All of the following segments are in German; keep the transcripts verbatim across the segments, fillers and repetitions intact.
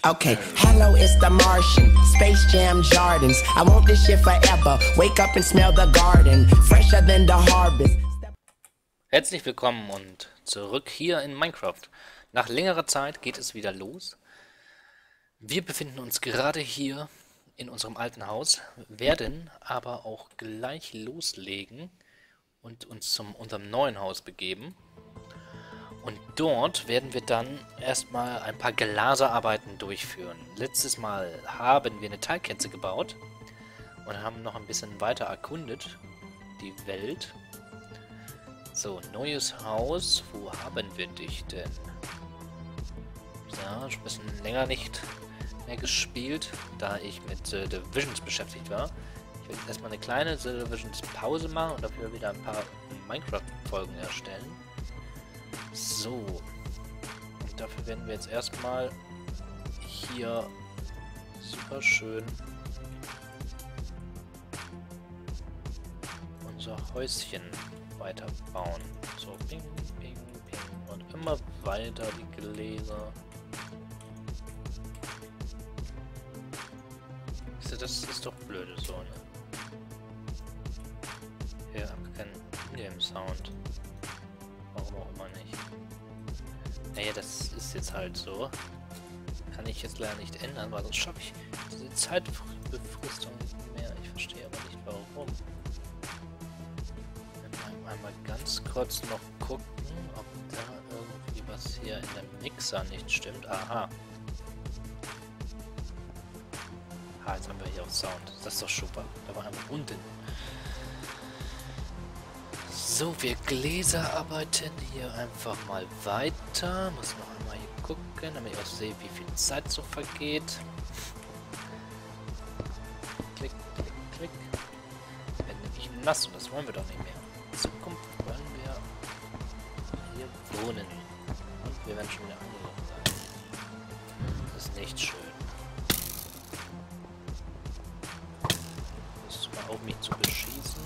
Okay, hello, it's the Martian, Space Jam Jardins. I want this shit forever. Wake up and smell the garden, fresher than the harvest. Herzlich willkommen und zurück hier in Minecraft. Nach längerer Zeit geht es wieder los. Wir befinden uns gerade hier in unserem alten Haus, werden aber auch gleich loslegen und uns zum unserem neuen Haus begeben. Und dort werden wir dann erstmal ein paar Glaserarbeiten durchführen. Letztes Mal haben wir eine Teilkette gebaut und haben noch ein bisschen weiter erkundet, die Welt. So, neues Haus. Wo haben wir dich denn? Ja, schon ein bisschen länger nicht mehr gespielt, da ich mit äh, Divisions beschäftigt war. Ich werde erstmal eine kleine Divisions Pause machen und dafür wieder ein paar Minecraft-Folgen erstellen. So, und dafür werden wir jetzt erstmal hier super schön unser Häuschen weiterbauen. So, ping, ping, ping und immer weiter die Gläser. Das ist doch blöde so, ne? Hier haben wir keinen In-Game-Sound. Warum auch immer nicht. Naja, das ist jetzt halt so. Kann ich jetzt leider nicht ändern, weil sonst schaffe ich diese Zeitbefristung nicht mehr. Ich verstehe aber nicht warum. Wir einmal ganz kurz noch gucken, ob da irgendwie was hier in dem Mixer nicht stimmt. Aha. Ah, jetzt haben wir hier auch Sound. Das ist doch super. Da war einmal unten. So, wir Gläser arbeiten hier einfach mal weiter. Muss noch einmal hier gucken, damit ich auch sehe, wie viel Zeit so vergeht. Klick, klick, klick. Wir werden nämlich nass und das wollen wir doch nicht mehr. In Zukunft wollen wir hier wohnen. Und wir werden schon wieder angekommen sein. Das ist nicht schön. Das ist mal auf mich zu beschießen.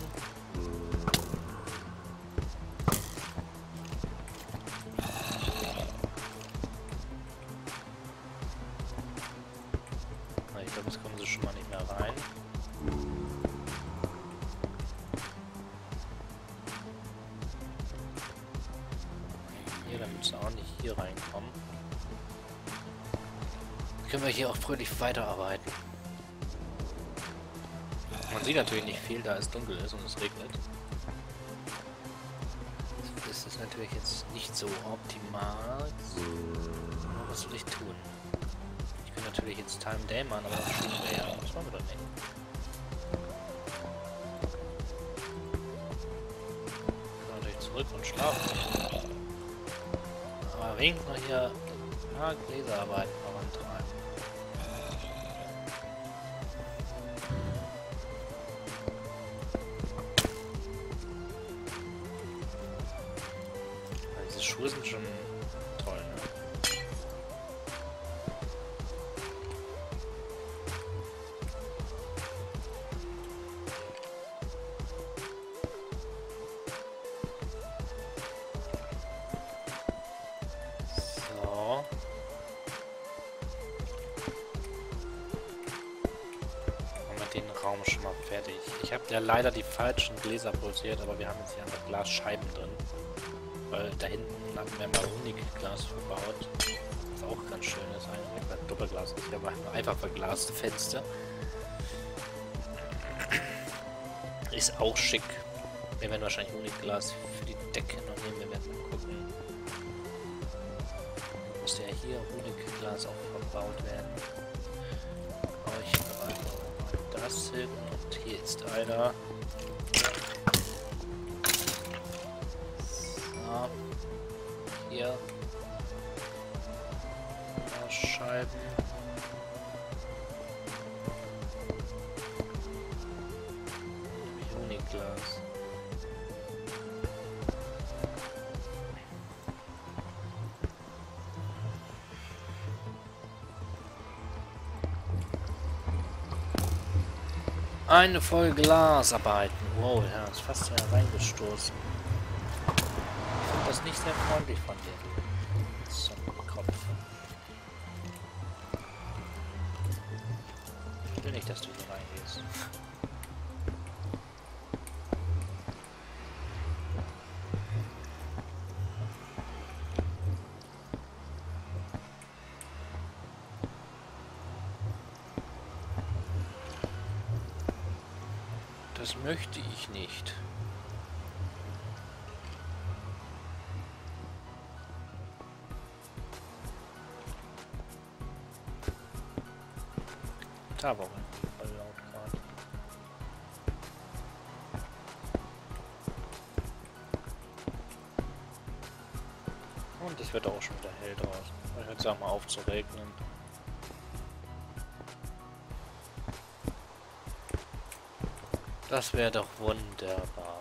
Ich glaube, jetzt kommen sie schon mal nicht mehr rein. Hier, damit sie auch nicht hier reinkommen. Können wir hier auch fröhlich weiterarbeiten. Man sieht natürlich nicht viel, da es dunkel ist und es regnet. Das ist natürlich jetzt nicht so optimal. Was soll ich tun? Ich kann natürlich jetzt Time Day machen, aber das tun wir ja. Das wollen wir doch nicht. Ich kann natürlich zurück und schlafen. Aber wenigstens noch hier ein paar Gläserarbeiten vorantreiben. Diese Schuhe sind schon toll, ne? So. Haben wir den Raum schon mal fertig. Ich habe ja leider die falschen Gläser produziert, aber wir haben jetzt hier einfach Glasscheiben drin. Weil da hinten hatten wir mal Honigglas verbaut. Was auch ganz schön ist. Ein Doppelglas ist ja einfach verglaste Fenster. Ist auch schick. Wir werden wahrscheinlich Honigglas für die Decke noch nehmen. Wir werden mal gucken. Muss ja hier Honigglas auch verbaut werden. Aber ich bereite mal das hin. Und hier ist einer. Hier Scheiben. Honiglas. Eine voll Glasarbeiten. Wow, ja, ist fast ja reingestoßen. Ich finde das nicht sehr freundlich von dir. Zum Kopf. nicht, dass du hier reingehst. Das möchte ich nicht. Da war voll laut gerade. Und es wird auch schon wieder hell draußen. Ich würde sagen, mal auf zu regnen. Das wäre doch wunderbar.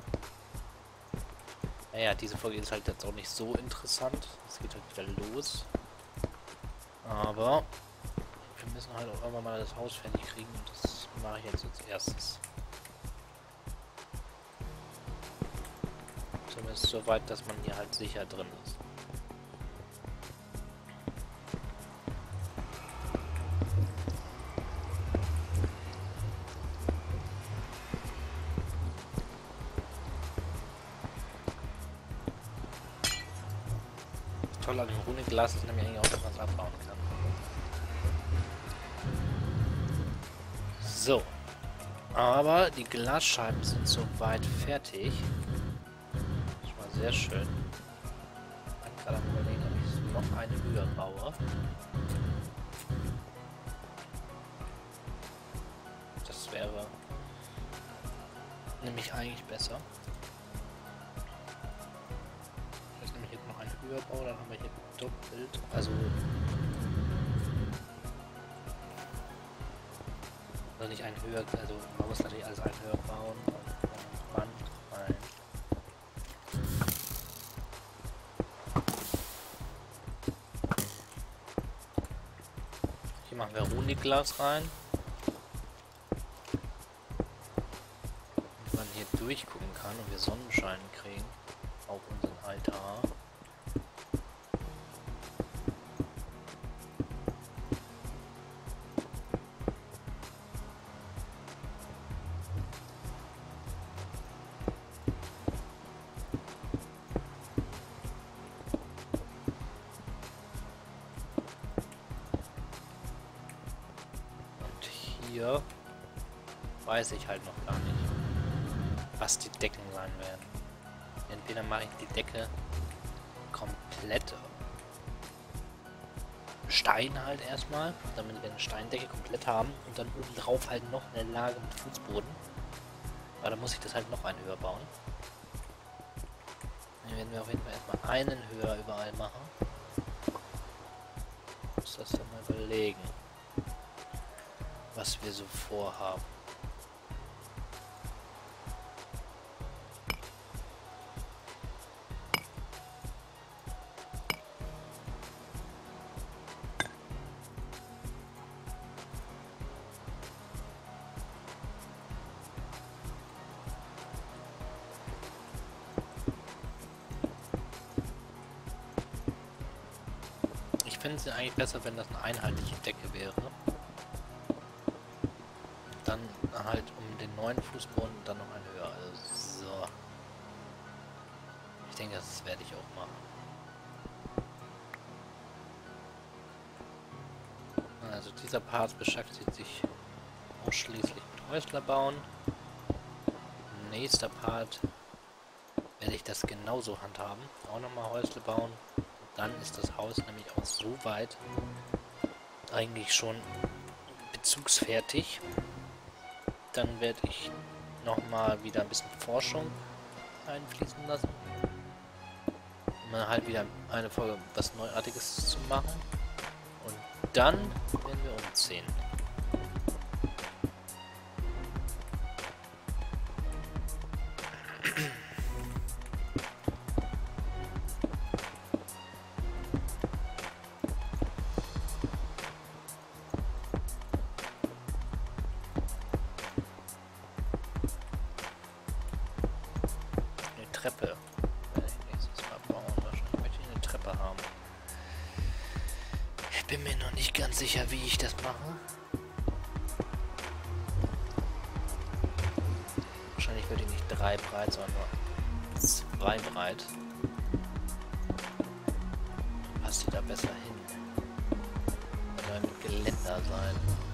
Naja, diese Folge ist halt jetzt auch nicht so interessant. Es geht halt wieder los. Aber wir müssen halt auch irgendwann mal das Haus fertig kriegen und das mache ich jetzt als erstes. Zumindest so weit, dass man hier halt sicher drin ist. Toll an dem Runenglas ist nämlich eigentlich auch, dass man es abbauen kann. So. Aber die Glasscheiben sind soweit fertig. Das war sehr schön. Ich kann gerade am überlegen, ob ich noch eine höher baue. Das wäre nämlich eigentlich besser. Überbau, dann haben wir hier doppelt, also also nicht ein höher, also man muss natürlich alles ein höher bauen, Band rein. Hier machen wir Runiglas rein, damit man hier durchgucken kann und wir Sonnenschein kriegen auf unseren Altar. Hier weiß ich halt noch gar nicht, was die Decken sein werden. Entweder mache ich die Decke komplett Stein halt erstmal, damit wir eine Steindecke komplett haben und dann oben drauf halt noch eine Lage mit Fußboden. Aber dann muss ich das halt noch einen höher bauen. Dann werden wir auf jeden Fall erstmal einen höher überall machen. Ich muss das dann mal überlegen, was wir so vorhaben. Ich finde es eigentlich besser, wenn das eine einheitliche Decke wäre. Dann halt um den neuen Fußboden dann noch ein höher. Also so. Ich denke, das werde ich auch machen. Also dieser Part beschäftigt sich ausschließlich mit Häusler bauen. Nächster Part werde ich das genauso handhaben. Auch nochmal Häusle bauen. Dann ist das Haus nämlich auch so weit eigentlich schon bezugsfertig. Dann werde ich nochmal wieder ein bisschen Forschung einfließen lassen. Um dann halt wieder eine Folge was Neuartiges zu machen. Und dann werden wir umziehen. Treppe werde ich nächstes Mal bauen. Wahrscheinlich möchte ich eine Treppe haben. Ich bin mir noch nicht ganz sicher, wie ich das mache. Ich will die nicht drei breit, sondern nur zwei breit. Passt die da besser hin? Oder mit Geländer sein?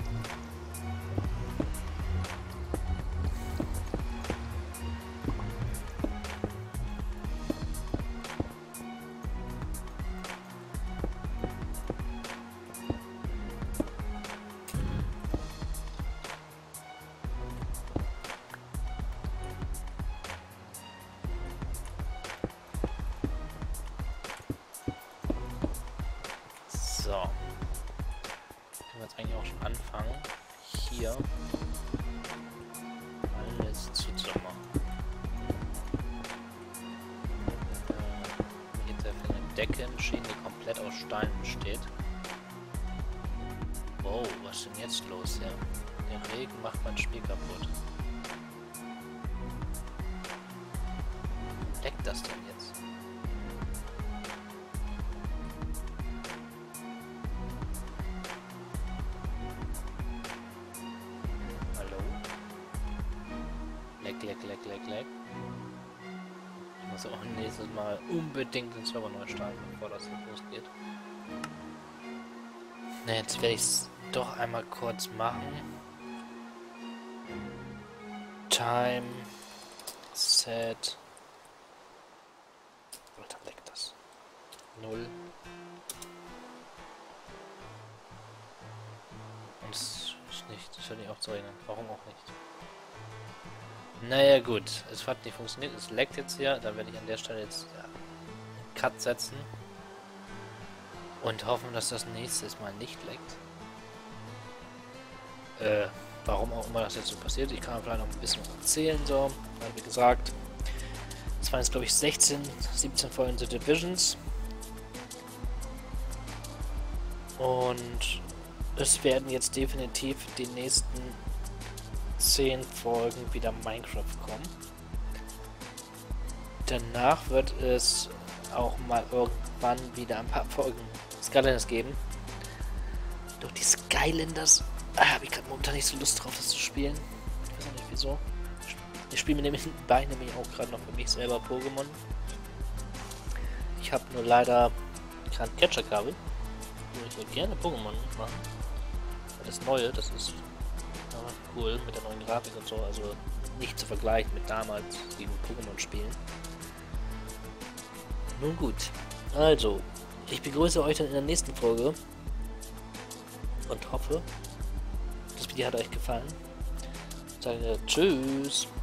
So. Können wir jetzt eigentlich auch schon anfangen, hier alles zuzumachen. Äh, hier geht es für eine Deckenmaschine, die komplett aus Stein besteht. Wow, was ist denn jetzt los hier? Der Regen macht mein Spiel kaputt. Wo leckt das denn jetzt? Leck, leck, leck, leck, leck. Ich muss auch nächstes Mal unbedingt den Server neu starten, bevor das hier losgeht. Ne, jetzt werde ich es doch einmal kurz machen. Time. Set. Alter, leckt das. Null. Und es ist nicht. Das hört nicht auf zu regnen. Warum auch nicht? Naja gut, es hat nicht funktioniert, es leckt jetzt hier, dann werde ich an der Stelle jetzt ja, einen Cut setzen und hoffen, dass das nächstes Mal nicht leckt. Äh, warum auch immer das jetzt so passiert, ich kann vielleicht noch ein bisschen was erzählen, so, weil wie gesagt, es waren jetzt glaube ich sechzehn, siebzehn Folgen The Divisions und es werden jetzt definitiv die nächsten zehn Folgen wieder Minecraft kommen. Danach wird es auch mal irgendwann wieder ein paar Folgen Skylanders geben. Doch die Skylanders ah, habe ich gerade momentan nicht so Lust drauf, das zu spielen. Ich weiß auch nicht wieso. Ich spiele mir nämlich bei nämlich auch gerade noch für mich selber Pokémon. Ich habe nur leider kein Catcher-Kabel. Ich würde gerne Pokémon machen. Das Neue, das ist cool mit der neuen Grafik und so, also nicht zu vergleichen mit damals den Pokémon-Spielen. Nun gut, also, ich begrüße euch dann in der nächsten Folge und hoffe, das Video hat euch gefallen. Ich sage tschüss.